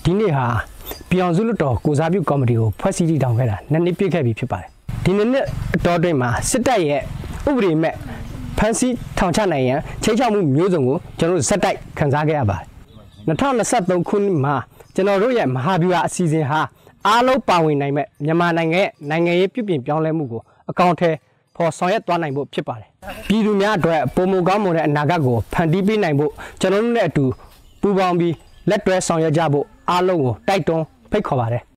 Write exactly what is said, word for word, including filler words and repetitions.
ဒီနေ့ဟာပြောင်စုလွတ်တော်ကိုစားပြုကော်မတီကိုဖွဲ့စည်းတည်ထောင်ခဲ့တာနှစ်နှစ်ပြည့်ခဲ့ပြီဖြစ်ပါတယ်ဒီနှစ်အတော်တွင်မှာစစ်တပ်ရဲ့ဥပဒေမဲ့ဖမ်းဆီးထောင်ချနိုင်ရန်ချိန်ချောက်မှုမျိုးစုံကိုကျွန်တော်တို့ဇက်တိုက်ခန်းစားခဲ့ရပါတယ်၂၀၂၃ခုနှစ်မှာကျွန်တော်တို့ရဲ့မဟာဗျူဟာအစီအစဉ်ဟာအားလုံးပါဝင်နိုင်မဲ့မြန်မာနိုင်ငံရဲ့နိုင်ငံရေးပြုပြင်ပြောင်းလဲမှုကိုအကောင့်ထဲပေါ်ဆောင်ရွက်သွားနိုင်ဖို့ဖြစ်ပါတယ်ပြည်သူများအတွက်ပုံမကောင်းမွန်တဲ့အနာဂတ်ကိုဖန်တီးပေးနိုင်ဖို့ကျွန်တော်တို့နဲ့အတူပူးပေါင်းပြီးလက်တွဲဆောင်ရွက်ကြဖို့အားလုံးကိုတိုက်တွန်းဖိတ်ခေါ်ပါတယ်